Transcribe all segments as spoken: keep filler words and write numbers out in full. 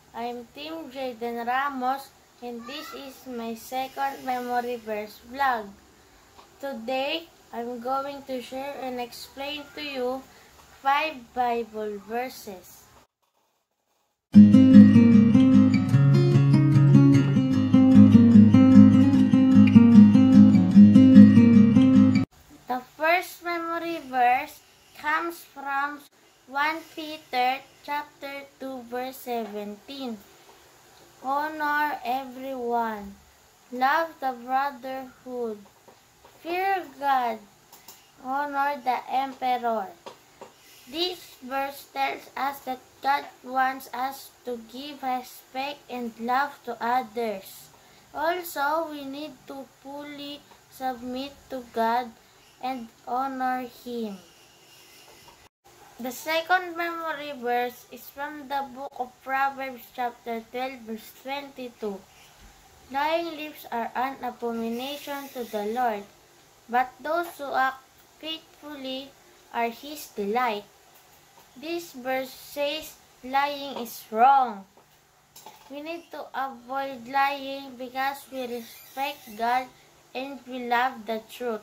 I'm Team Jaden Ramos, and this is my second memory verse vlog. Today, I'm going to share and explain to you five Bible verses. The first memory verse comes from First Peter chapter two verse seventeen. Honor everyone. Love the brotherhood. Fear God. Honor the emperor. This verse tells us that God wants us to give respect and love to others. Also, we need to fully submit to God and honor Him. The second memory verse is from the book of Proverbs chapter twelve verse twenty-two. Lying lips are an abomination to the Lord, but those who act faithfully are His delight. This verse says lying is wrong. We need to avoid lying because we respect God and we love the truth.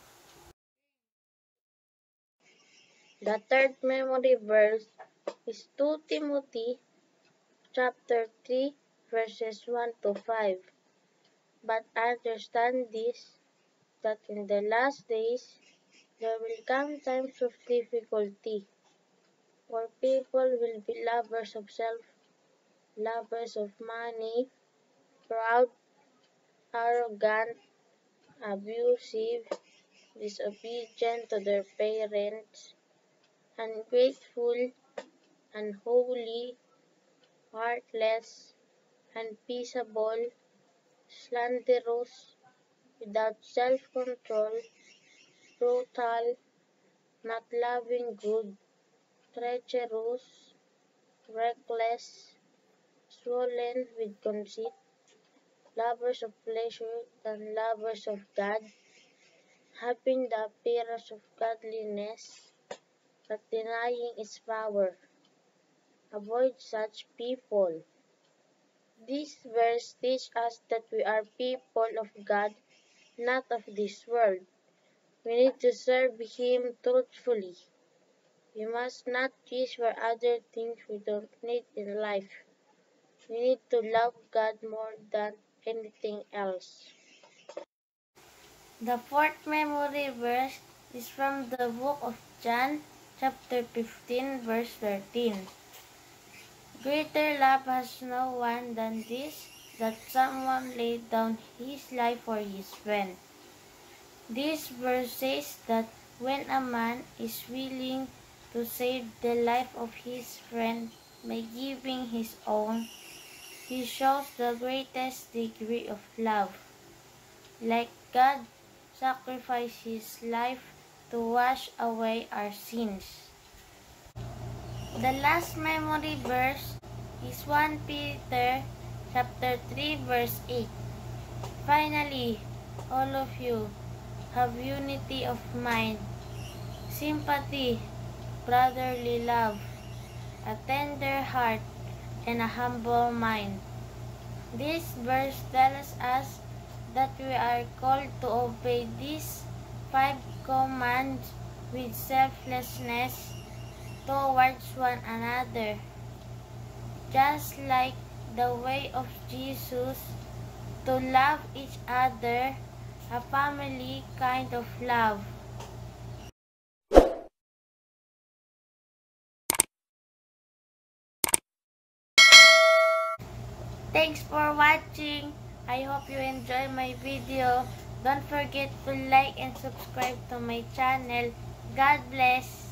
The third memory verse is Second Timothy chapter three verses one to five. But understand this, that in the last days there will come times of difficulty, for people will be lovers of self, lovers of money, proud, arrogant, abusive, disobedient to their parents, ungrateful, unholy, heartless, unappeasable, slanderous, without self-control, brutal, not loving good, treacherous, reckless, swollen with conceit, lovers of pleasure than lovers of God, having the appearance of godliness, but denying its power. Avoid such people. This verse teaches us that we are people of God, not of this world. We need to serve Him truthfully. We must not wish for other things we don't need in life. We need to love God more than anything else. The fourth memory verse is from the book of John, chapter fifteen, verse thirteen. Greater love has no one than this, that someone laid down his life for his friend. This verse says that when a man is willing to save the life of his friend by giving his own, he shows the greatest degree of love. Like God sacrificed His life to wash away our sins. The last memory verse is First Peter chapter three verse eight. Finally, all of you have unity of mind, sympathy, brotherly love, a tender heart, and a humble mind. This verse tells us that we are called to obey these five commands with selflessness towards one another, just like the way of Jesus, to love each other, a family kind of love. Thanks for watching. I hope you enjoy my video. Don't forget to like and subscribe to my channel. God bless.